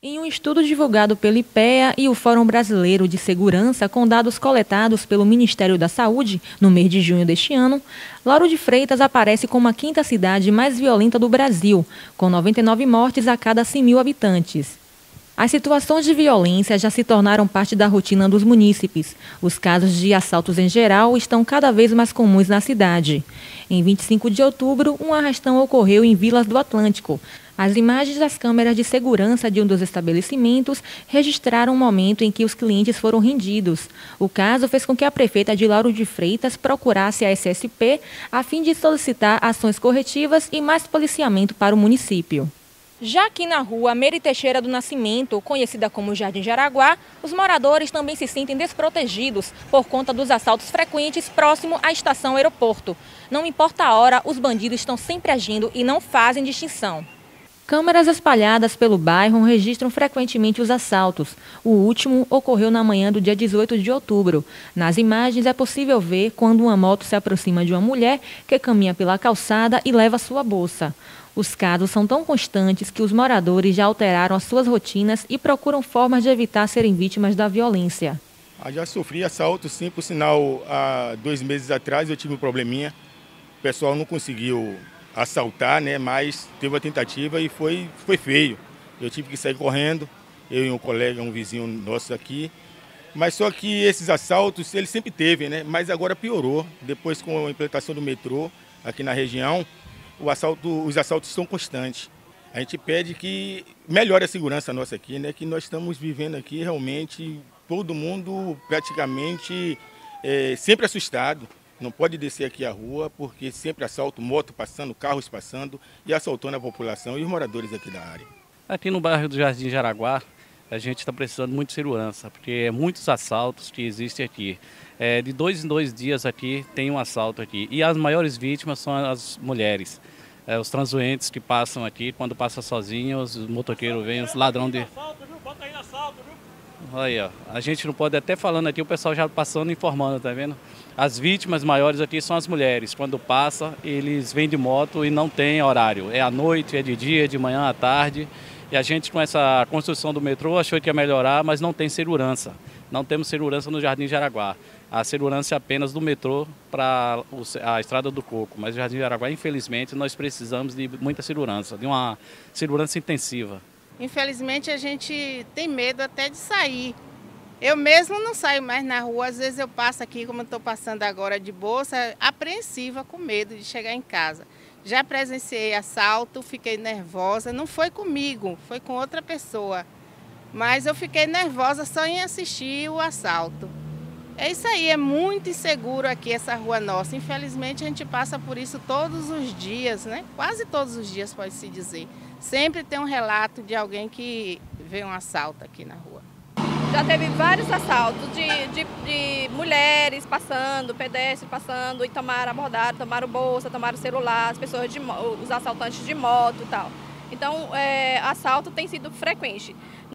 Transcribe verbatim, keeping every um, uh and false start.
Em um estudo divulgado pelo IPEA e o Fórum Brasileiro de Segurança, com dados coletados pelo Ministério da Saúde no mês de junho deste ano, Lauro de Freitas aparece como a quinta cidade mais violenta do Brasil, com noventa e nove mortes a cada cem mil habitantes. As situações de violência já se tornaram parte da rotina dos munícipes. Os casos de assaltos em geral estão cada vez mais comuns na cidade. Em vinte e cinco de outubro, um arrastão ocorreu em Vilas do Atlântico. As imagens das câmeras de segurança de um dos estabelecimentos registraram o momento em que os clientes foram rendidos. O caso fez com que a prefeita de Lauro de Freitas procurasse a S S P a fim de solicitar ações corretivas e mais policiamento para o município. Já aqui na rua Meire Teixeira do Nascimento, conhecida como Jardim Jaraguá, os moradores também se sentem desprotegidos por conta dos assaltos frequentes próximo à estação aeroporto. Não importa a hora, os bandidos estão sempre agindo e não fazem distinção. Câmeras espalhadas pelo bairro registram frequentemente os assaltos. O último ocorreu na manhã do dia dezoito de outubro. Nas imagens é possível ver quando uma moto se aproxima de uma mulher que caminha pela calçada e leva sua bolsa. Os casos são tão constantes que os moradores já alteraram as suas rotinas e procuram formas de evitar serem vítimas da violência. Eu já sofri assalto, sim, por sinal, há dois meses atrás eu tive um probleminha. O pessoal não conseguiu assaltar, né? Mas teve uma tentativa e foi, foi feio. Eu tive que sair correndo, eu e um colega, um vizinho nosso aqui. Mas só que esses assaltos, eles sempre teve, né? Mas agora piorou. Depois, com a implantação do metrô aqui na região, o assalto, os assaltos são constantes. A gente pede que melhore a segurança nossa aqui, né? Que nós estamos vivendo aqui realmente, todo mundo praticamente é, sempre assustado. Não pode descer aqui a rua, porque sempre assalto, moto passando, carros passando e assaltando a população e os moradores aqui da área. Aqui no bairro do Jardim Jaraguá, a gente está precisando muito de segurança, porque é muitos assaltos que existem aqui. É, de dois em dois dias aqui tem um assalto aqui. E as maiores vítimas são as mulheres. É, os transuentes que passam aqui, quando passam sozinhos, os motoqueiros vêm, os ladrões de... Bota aí no assalto, viu? Aí, ó. A gente não pode, até falando aqui, o pessoal já passando, informando, tá vendo? As vítimas maiores aqui são as mulheres. Quando passa, eles vêm de moto e não tem horário. É à noite, é de dia, é de manhã, à tarde. E a gente, com essa construção do metrô, achou que ia melhorar, mas não tem segurança. Não temos segurança no Jardim Jaraguá. A segurança é apenas do metrô para a Estrada do Coco. Mas o Jardim Jaraguá, infelizmente, nós precisamos de muita segurança, de uma segurança intensiva. Infelizmente, a gente tem medo até de sair. Eu mesmo não saio mais na rua. Às vezes eu passo aqui, como eu estou passando agora de bolsa, apreensiva, com medo de chegar em casa. Já presenciei assalto, fiquei nervosa. Não foi comigo, foi com outra pessoa. Mas eu fiquei nervosa só em assistir o assalto. É isso aí, é muito inseguro aqui essa rua nossa. Infelizmente a gente passa por isso todos os dias, né? Quase todos os dias, pode-se dizer. Sempre tem um relato de alguém que vê um assalto aqui na rua. Já teve vários assaltos de, de, de mulheres passando, pedestres passando e tomaram abordado, tomaram bolsa, tomaram celular, as pessoas de, os assaltantes de moto e tal. Então, é, assalto tem sido frequente.